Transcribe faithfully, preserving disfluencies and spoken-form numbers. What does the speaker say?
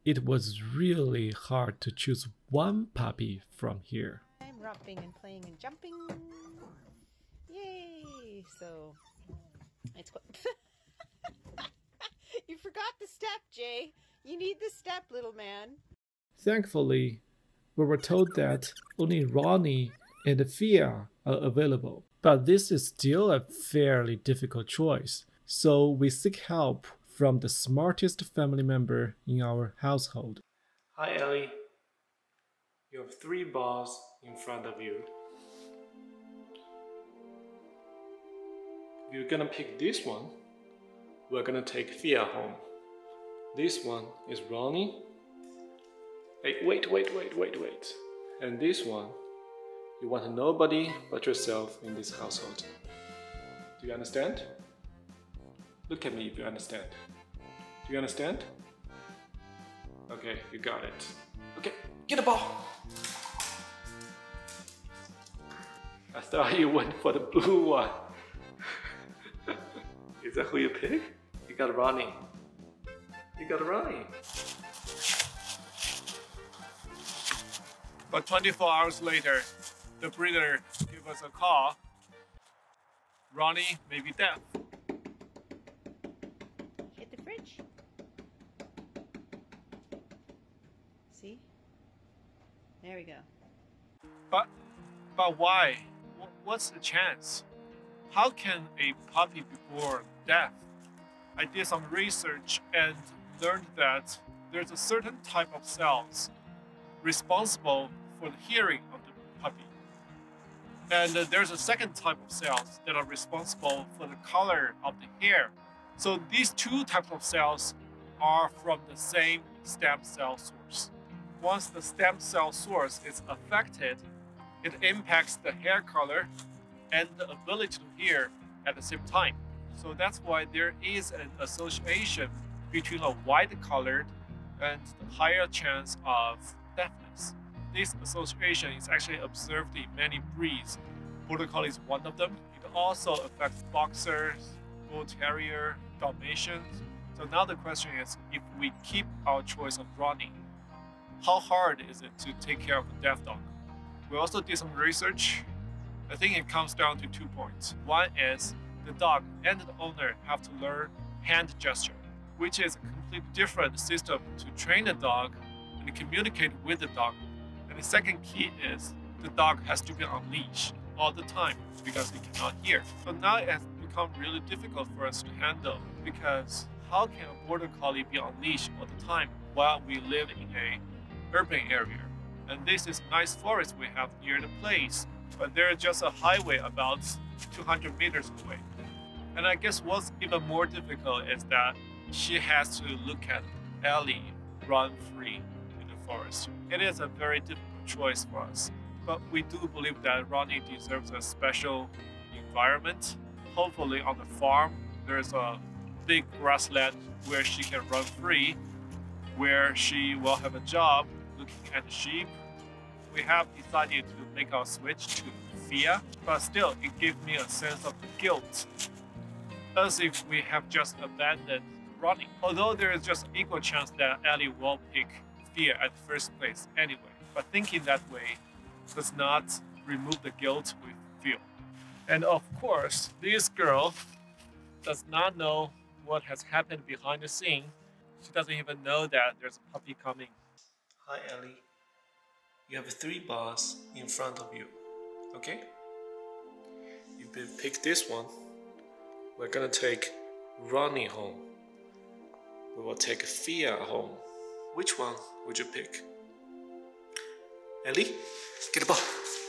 it was really hard to choose one puppy from here. I'm romping and playing and jumping. Yay! So it's quite you forgot the step, Jay. You need the step, little man. Thankfully, we were told that only Ronnie and Fia are available. But this is still a fairly difficult choice, so we seek help from the smartest family member in our household. Hi Ellie. You have three balls in front of you. If you're gonna pick this one, we're gonna take Fia home. This one is Ronnie. Hey, wait, wait, wait, wait, wait. And this one, you want nobody but yourself in this household. Do you understand? Look at me if you understand. Do you understand? Okay, you got it. Okay, get the ball! I thought you went for the blue one. Is that who you pick? You got Ronnie. You got Ronnie. But twenty-four hours later, the breeder gave us a call. Ronnie may be deaf. Hit the fridge. See? There we go. But, but why? What's the chance? How can a puppy be born deaf? I did some research and learned that there's a certain type of cells responsible for the hearing of the puppy. And uh, there's a second type of cells that are responsible for the color of the hair. So these two types of cells are from the same stem cell source. Once the stem cell source is affected, it impacts the hair color and the ability to hear at the same time. So that's why there is an association between a white-colored and the higher chance of deafness. This association is actually observed in many breeds. Border Collie is one of them. It also affects Boxers, Bull Terrier, Dalmatians. So now the question is, if we keep our choice of Ronnie, how hard is it to take care of a deaf dog? We also did some research. I think it comes down to two points. One is the dog and the owner have to learn hand gesture, which is a completely different system to train the dog and communicate with the dog. And the second key is the dog has to be on leash all the time because he cannot hear. So now it has become really difficult for us to handle, because how can a Border Collie be on leash all the time while we live in a urban area? And this is nice forest we have near the place, but there's just a highway about two hundred meters away. And I guess what's even more difficult is that she has to look at Ellie run free in the forest. It is a very difficult choice for us, but we do believe that Ronnie deserves a special environment. Hopefully on the farm, there's a big grassland where she can run free, where she will have a job looking at the sheep. We have decided to make our switch to Fia, but still it gives me a sense of guilt, as if we have just abandoned Ronnie. Although there is just an equal chance that Ellie will pick Fia at the first place anyway. But thinking that way does not remove the guilt we feel. And of course, this girl does not know what has happened behind the scene. She doesn't even know that there's a puppy coming. Hi Ellie. You have three balls in front of you, okay? You pick this one. We're gonna take Ronnie home. We will take Fia home. Which one would you pick? Ellie, get the ball.